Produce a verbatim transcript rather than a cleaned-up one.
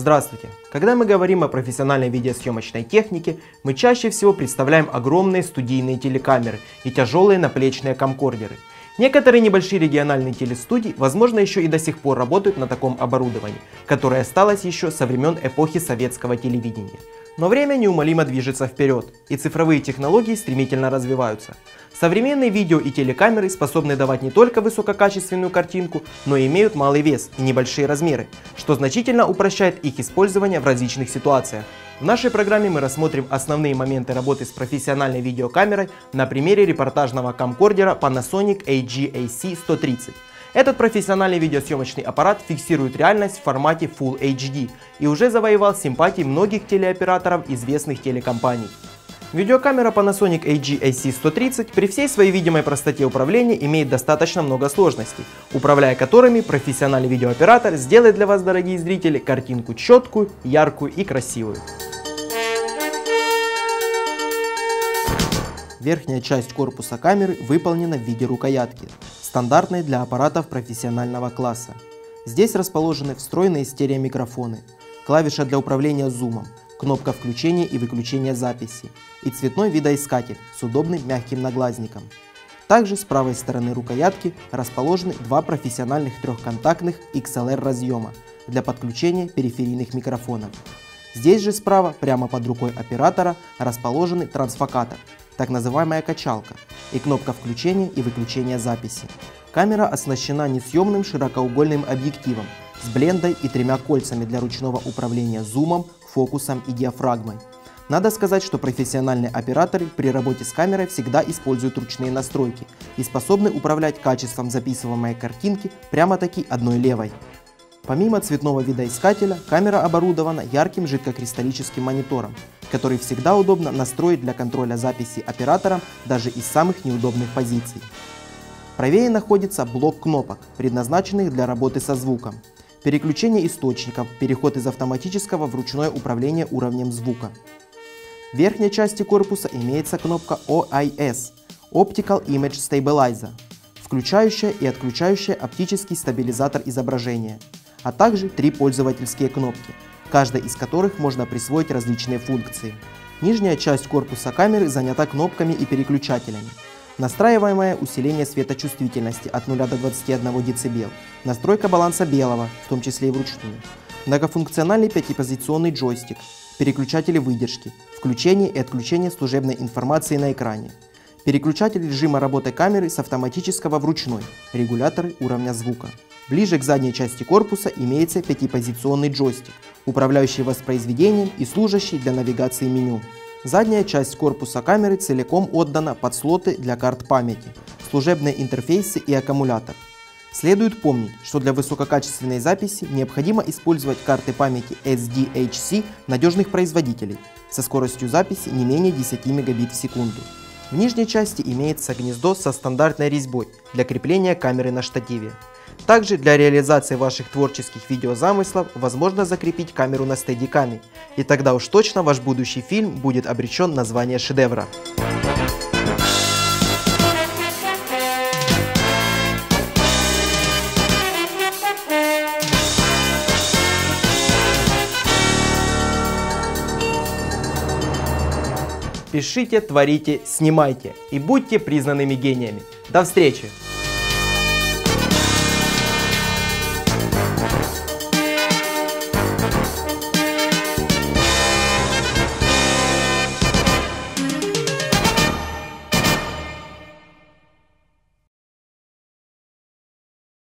Здравствуйте! Когда мы говорим о профессиональной видеосъемочной технике, мы чаще всего представляем огромные студийные телекамеры и тяжелые наплечные камкордеры. Некоторые небольшие региональные телестудии, возможно, еще и до сих пор работают на таком оборудовании, которое осталось еще со времен эпохи советского телевидения. Но время неумолимо движется вперед, и цифровые технологии стремительно развиваются. Современные видео и телекамеры способны давать не только высококачественную картинку, но и имеют малый вес и небольшие размеры, что значительно упрощает их использование в различных ситуациях. В нашей программе мы рассмотрим основные моменты работы с профессиональной видеокамерой на примере репортажного камкордера Panasonic эй джи эй си сто тридцать. Этот профессиональный видеосъемочный аппарат фиксирует реальность в формате Full эйч ди и уже завоевал симпатии многих телеоператоров известных телекомпаний. Видеокамера Panasonic эй джи эй си сто тридцать при всей своей видимой простоте управления имеет достаточно много сложностей, управляя которыми профессиональный видеооператор сделает для вас, дорогие зрители, картинку четкую, яркую и красивую. Верхняя часть корпуса камеры выполнена в виде рукоятки, стандартной для аппаратов профессионального класса. Здесь расположены встроенные стереомикрофоны, клавиша для управления зумом, кнопка включения и выключения записи и цветной видоискатель с удобным мягким наглазником. Также с правой стороны рукоятки расположены два профессиональных трехконтактных икс эл ар разъема для подключения периферийных микрофонов. Здесь же справа, прямо под рукой оператора, расположенный трансфокатор, так называемая качалка, и кнопка включения и выключения записи. Камера оснащена несъемным широкоугольным объективом с блендой и тремя кольцами для ручного управления зумом, фокусом и диафрагмой. Надо сказать, что профессиональные операторы при работе с камерой всегда используют ручные настройки и способны управлять качеством записываемой картинки прямо-таки одной левой. Помимо цветного видоискателя, камера оборудована ярким жидкокристаллическим монитором, который всегда удобно настроить для контроля записи оператором даже из самых неудобных позиций. Правее находится блок кнопок, предназначенных для работы со звуком, переключение источников, переход из автоматического в ручное управление уровнем звука. В верхней части корпуса имеется кнопка о ай эс – Optical Image Stabilizer, включающая и отключающая оптический стабилизатор изображения, а также три пользовательские кнопки, каждой из которых можно присвоить различные функции. Нижняя часть корпуса камеры занята кнопками и переключателями. Настраиваемое усиление светочувствительности от нуля до двадцати одного дБ, настройка баланса белого, в том числе и вручную, многофункциональный пятипозиционный джойстик, переключатели выдержки, включение и отключение служебной информации на экране, переключатель режима работы камеры с автоматического в ручной, регуляторы уровня звука. Ближе к задней части корпуса имеется пятипозиционный джойстик, управляющий воспроизведением и служащий для навигации меню. Задняя часть корпуса камеры целиком отдана под слоты для карт памяти, служебные интерфейсы и аккумулятор. Следует помнить, что для высококачественной записи необходимо использовать карты памяти эс ди эйч си надежных производителей со скоростью записи не менее десяти мегабит в секунду. В нижней части имеется гнездо со стандартной резьбой для крепления камеры на штативе. Также для реализации ваших творческих видеозамыслов возможно закрепить камеру на стедикаме, и тогда уж точно ваш будущий фильм будет обречен на звание шедевра. Пишите, творите, снимайте и будьте признанными гениями. До встречи!